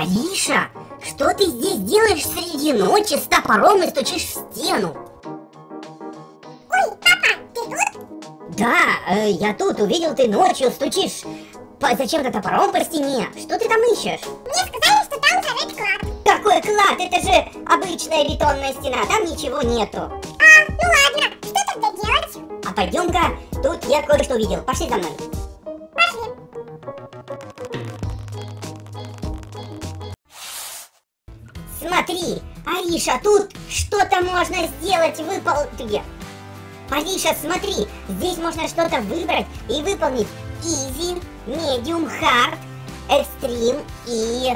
Ариша, что ты здесь делаешь среди ночи с топором и стучишь в стену? Ой, папа, ты тут? Да, я тут, увидел, ты ночью стучишь зачем-то топором по стене. Что ты там ищешь? Мне сказали, что там зарыт клад. Какой клад? Это же обычная бетонная стена, там ничего нету. Ну ладно, что тогда делать? А пойдем-ка, тут я кое-что увидел. Пошли за мной. Пошли. Смотри, Ариша, тут что-то можно сделать, Ариша, смотри, здесь можно что-то выбрать и выполнить. Easy, Medium, Hard, Extreme и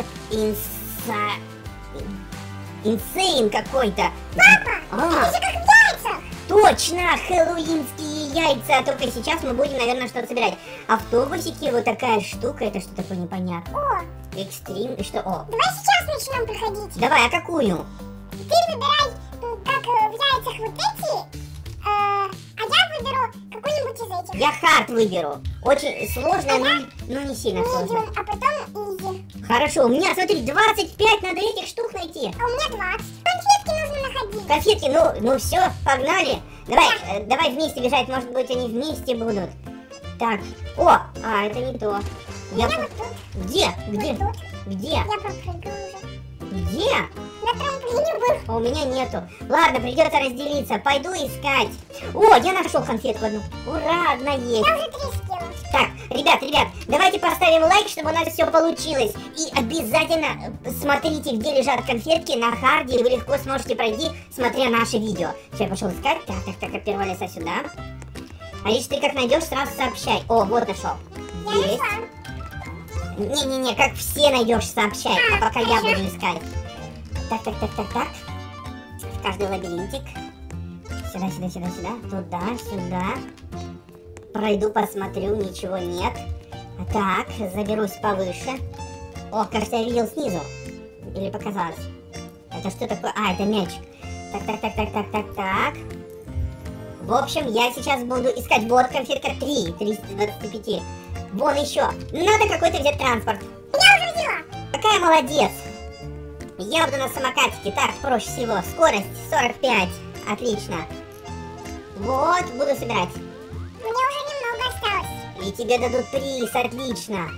Insane какой-то. Папа, это же как в яйцах. Точно, хэллоуинские яйца. Только сейчас мы будем, наверное, что-то собирать. Автобусики, вот такая штука, это что такое непонятно. О, Экстрим, и что? О. давай сейчас начнем проходить. Давай, а какую? Ты выбирай, как в яйцах вот эти, а я выберу какую-нибудь из этих. Я хард выберу. Очень сложно, но не сильно сложно. Medium, а потом изи. Хорошо, у меня, смотри, 25 надо этих штук найти. А у меня 20. Конфетки нужно находить. Конфетки, ну все, погнали. Давай вместе бежать, может быть они вместе будут. Так, это не то. Я вот тут. Где? Вот тут. Где? Я попрыгала уже. Где? На трамплине был. А у меня нету. Ладно, придется разделиться. Пойду искать. О, я нашел конфетку одну. Ура, одна есть. Я уже 3 съела. Так, ребят, давайте поставим лайк, чтобы у нас все получилось. И обязательно смотрите, где лежат конфетки на харде, и вы легко сможете пройти, смотря наше видео. Все, я пошел искать. Так, от первого леса сюда. Ариш, ты как найдешь, сразу сообщай. О, вот нашел. Я Есть. нашла. Не, как все найдешь, сообщай. А пока я буду искать. Так. В каждый лабиринтик. Сюда. Туда. Пройду, посмотрю, ничего нет. Так, заберусь повыше. О, кажется, я видел снизу. Или показалось. Это что такое? Это мячик. Так. В общем, я сейчас буду искать. Вот конфетка 325. Вон еще. Надо какой-то взять транспорт. Я уже взяла. Какая молодец. Я буду на самокатике. Так, проще всего. Скорость 45. Отлично. Вот, буду собирать. Мне уже немного осталось. И тебе дадут приз, отлично.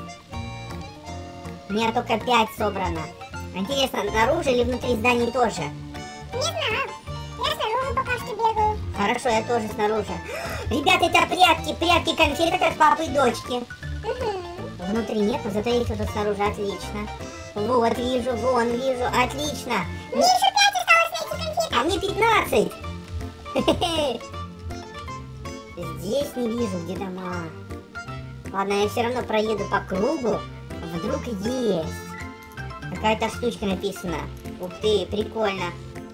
У меня только 5 собрано. Интересно, наружу или внутри зданий тоже? Не знаю. Я снаружи пока что бегаю. Хорошо, я тоже снаружи. Ребята, это прятки конфеток от папы и дочки. Внутри нет, но зато есть тут снаружи, отлично. Вот, вижу, отлично. Мне еще 5 осталось найти конфеты. А мне 15. Здесь не вижу, где дома. Ладно, я все равно проеду по кругу. Вдруг есть. Какая-то штучка написана. Ух ты, прикольно.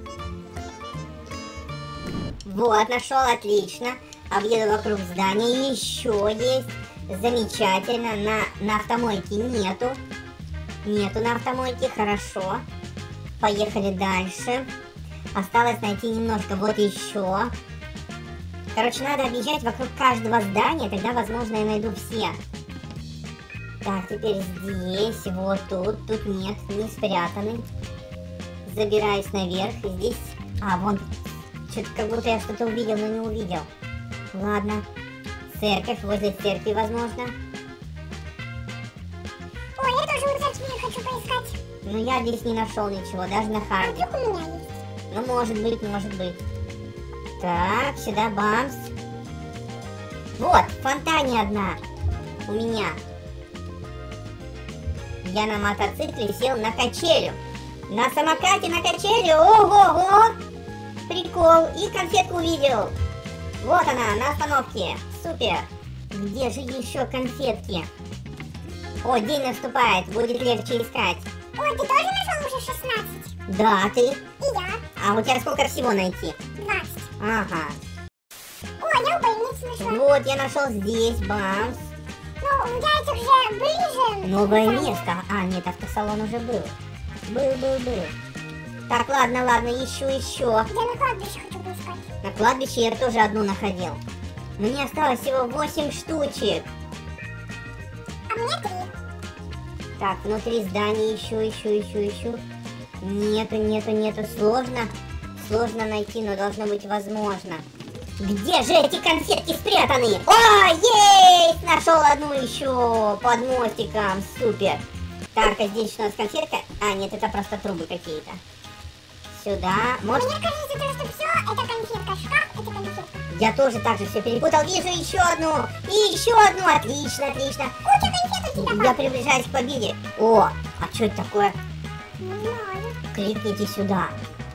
Вот, нашел, отлично. Объеду вокруг здания. Еще есть. Замечательно. На автомойке нету. Нету на автомойке, хорошо. Поехали дальше. Осталось найти немножко. Вот еще. Короче, надо объезжать вокруг каждого здания, тогда, возможно, я найду все. Так, теперь здесь, вот тут. Тут нет, не спрятаны. Забираюсь наверх. Здесь... вон. Что-то как будто я что-то увидел, но не увидел. Ладно. Церковь, возле церкви, возможно. Ой, я тоже у церкви хочу поискать. Но я здесь не нашел ничего, даже на харде. Вдруг у меня есть. Ну, может быть. Так, сюда бамс. Вот, в фонтане одна у меня. Я на мотоцикле сел на качелю. На самокате на качелю. Ого-го! Прикол. И конфетку увидел. Вот она, на остановке. Супер. Где же еще конфетки? О, день наступает. Будет легче искать. Ой, ты тоже нашел уже 16? Да, ты. И я. А у тебя сколько всего найти? 20. Ага. О, я у больницы нашла. Вот, я нашел здесь, бамс. Ну, у яйцах же ближе. Новое место. Нет, автосалон уже был. Был. Так, ладно, ищу. Я на кладбище хочу поискать. На кладбище я тоже одну находил. Мне осталось всего 8 штучек. А мне 3. Так, внутри здания ищу. Нету. Сложно найти, но должно быть возможно. Где же эти конфетки спрятаны? О, есть! Нашел одну еще под мостиком. Супер. Так, а здесь что у нас конфетка? А, нет, это просто трубы какие-то. Сюда. Может... Мне кажется, что все это конфетка, шкаф это конфетка. Я тоже так же все перепутал. Вижу еще одну. И еще одну. Отлично. Куча конфет у тебя. Я приближаюсь к победе. О, а что это такое? Не знаю. Кликните сюда.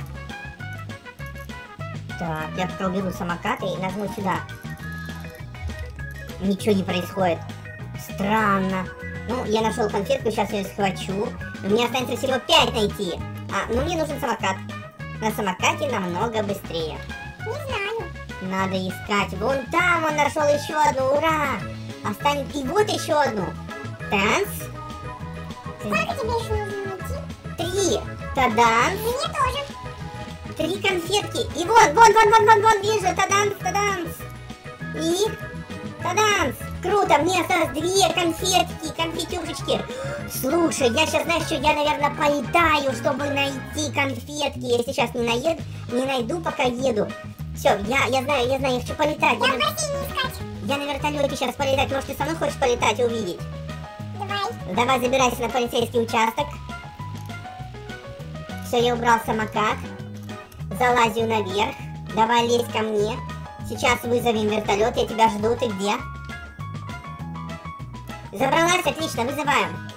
Так, я пока уберу самокаты и нажму сюда. Ничего не происходит. Странно. Ну, я нашел конфетку, сейчас ее схвачу. У меня останется всего 5 найти. Ну мне нужен самокат. На самокате намного быстрее. Не знаю. Надо искать. Вон там он нашел еще одну. Ура! Останется и вот еще одну. Танц. Сколько тебе еще нужно найти? 3. Таданс. Мне тоже. 3 конфетки. И вон, вижу. Таданс. И таданс. Круто, мне осталось 2 конфетки, конфетюшечки. Слушай, я сейчас, знаешь что, я, наверное, полетаю, чтобы найти конфетки. Я сейчас не найду, пока еду. Все, я знаю, я хочу полетать. Я в бассейне искать. Я на вертолете сейчас полетать. Может, ты со мной хочешь полетать и увидеть? Давай, забирайся на полицейский участок. Все, я убрал самокат. Залазю наверх. Давай лезь ко мне. Сейчас вызовем вертолет, я тебя жду. Ты где? Забралась, отлично, вызываем.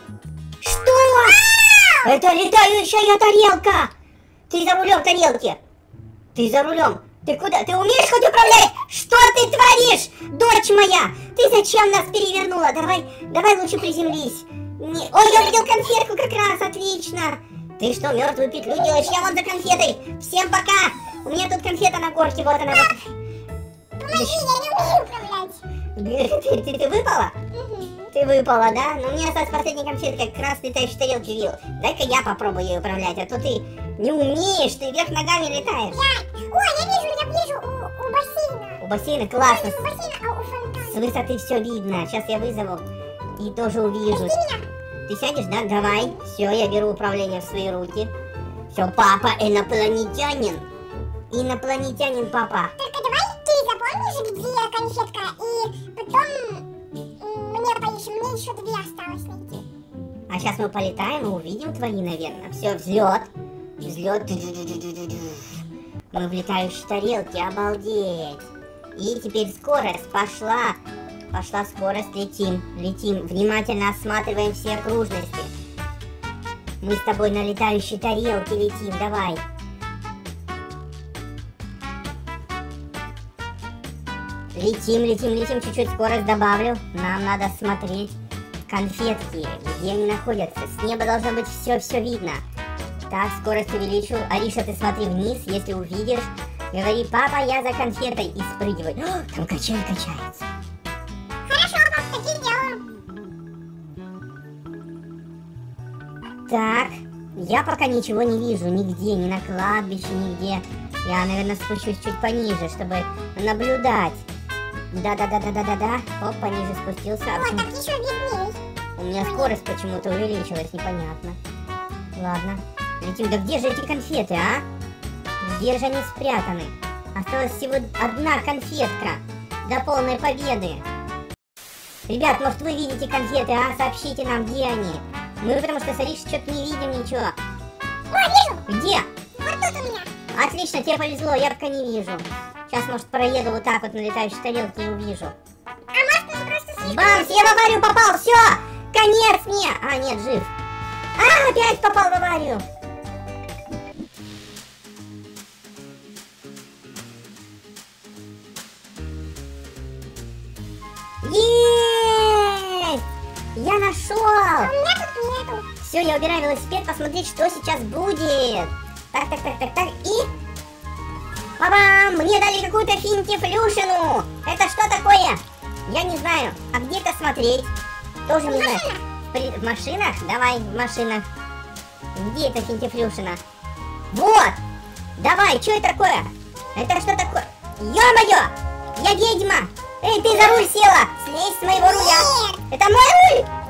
Что? Это летающая тарелка! Ты за рулем тарелки! Ты за рулем! Ты куда? Ты умеешь хоть управлять? Что ты творишь, дочь моя? Ты зачем нас перевернула? Давай лучше приземлись. Ой, я увидел конфетку как раз, отлично. Ты что, мертвую петлю делаешь? Я вон за конфетой. Всем пока. У меня тут конфета на горке, вот она. Помоги, я не умею управлять. Ты выпала? Ты выпала, да? Но у меня осталась последняя конфетка, как раз летающей тарелки вил. Дай-ка я попробую ее управлять, а то ты не умеешь, ты вверх ногами летаешь. Ой, я вижу у бассейна. У бассейна классно. Не у бассейна, а у фонтана. С высоты все видно. Сейчас я вызову и тоже увижу. Ты сядешь, да? Давай. Все, я беру управление в свои руки. Все, папа инопланетянин. Инопланетянин папа. Только давай ты запомнишь, где конфетка, и потом мне еще 2 осталось найти. А сейчас мы полетаем и увидим твои, наверное. Все, взлет. Мы в летающей тарелке, обалдеть. И теперь скорость пошла. Пошла скорость, летим. Внимательно осматриваем все окружности. Мы с тобой на летающей тарелке летим, давай. Летим, чуть-чуть скорость добавлю. Нам надо смотреть конфетки, где они находятся. С неба должно быть все видно. Так, скорость увеличу. Ариша, ты смотри вниз, если увидишь. Говори, папа, я за конфетой, и спрыгивай. О, там качель качается. Хорошо, пап, так и сделаю. Так, я пока ничего не вижу, нигде, ни на кладбище, нигде. Я, наверное, спущусь чуть пониже, чтобы наблюдать. Да. Оп, пониже спустился. Вот, так еще видней. У меня скорость почему-то увеличилась, непонятно. Ладно, летим. Да где же эти конфеты, а? Где же они спрятаны? Осталась всего 1 конфетка до полной победы. Ребят, может вы видите конфеты, а? Сообщите нам, где они. Мы потому что с Аришей что-то не видим ничего. О, вижу. Где? Вот тут у меня. Отлично, тебе повезло, я пока не вижу. Сейчас, может, проеду вот так вот на летающей тарелке и увижу. А может, мы просто слишком... Бамс, я в аварию попал, все! Конец мне! А, нет, жив. Опять попал в аварию. Есть! Я нашел! У меня тут нету. Все, я убираю велосипед, посмотреть, что сейчас будет. Так. И... Бабам! Мне дали какую-то финтифлюшину. Это что такое? Я не знаю. А где это смотреть? Тоже не знаю. В машинах? Давай в машинах. Где эта финтифлюшина? Вот! Давай, что это такое? Это что такое? Ё-моё! Я ведьма! Эй, ты за руль села! Слезь с моего руля! Нет. Это мой руль!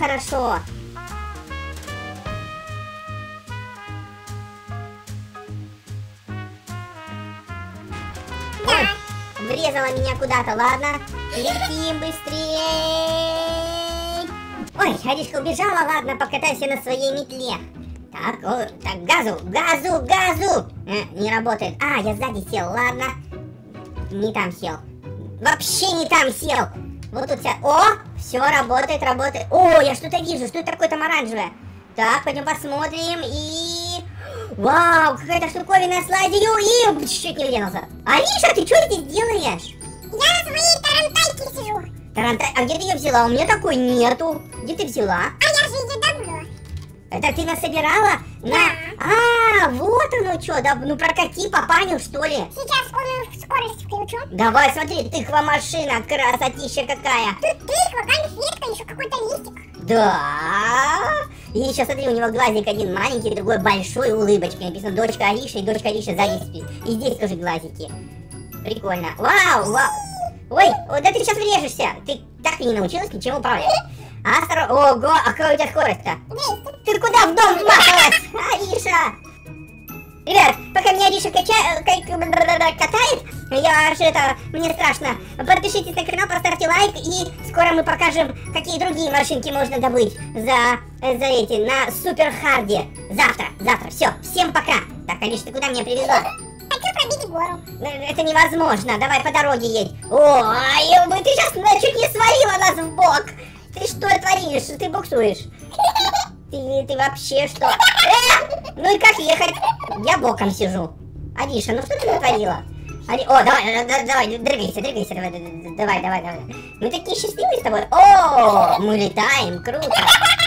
хорошо. Ой, врезала меня куда-то, ладно. Летим быстрее. Ой, Аришка убежала, ладно, покатайся на своей метле. Так, так, газу. Не работает. А, я сзади сел, ладно. Не там сел. Вообще не там сел. Вот тут вся... О, все работает. О, я что-то вижу, что это такое там оранжевое. Так, пойдем посмотрим и... Вау, какая-то штуковина слазью и... Чуть не врезался. Ариша, ты что здесь делаешь? Я на своей тарантайке сижу. А где ты ее взяла? У меня такой нету. Где ты взяла? А я же ее добыла. Это ты насобирала? А, вот оно что, да, ну прокати, папанил, что ли? Сейчас скорость включу. Давай, смотри, тыква-машина, красотища какая. Тут тыква, конфетка, еще какой-то листик. Да. И еще смотри, у него глазик один маленький, другой большой, улыбочкой. Написано дочка Ариша, и дочка Ариша сзади спит. И здесь тоже глазики. Прикольно. Вау. Ой, да ты сейчас врежешься. Ты так и не научилась ничем управлять. Ого, а какая у тебя скорость-то? Ты куда в дом вмахалась, Ариша? Ребят, пока меня Ариша катает, мне страшно. Подпишитесь на канал, поставьте лайк, и скоро мы покажем, какие другие машинки можно добыть на супер харде. Завтра, все, всем пока. Так, Ариша, ты куда меня привезла? Хочу пробить гору. Это невозможно, давай по дороге едь. Ой, ты сейчас чуть не свалила нас в бок. Ты что творишь? Ты буксуешь? Ты вообще что? Ну и как ехать? Я боком сижу. Ариша, ну что ты натворила? О, давай, дрыгайся, давай. Мы такие счастливые с тобой. О, мы летаем, круто.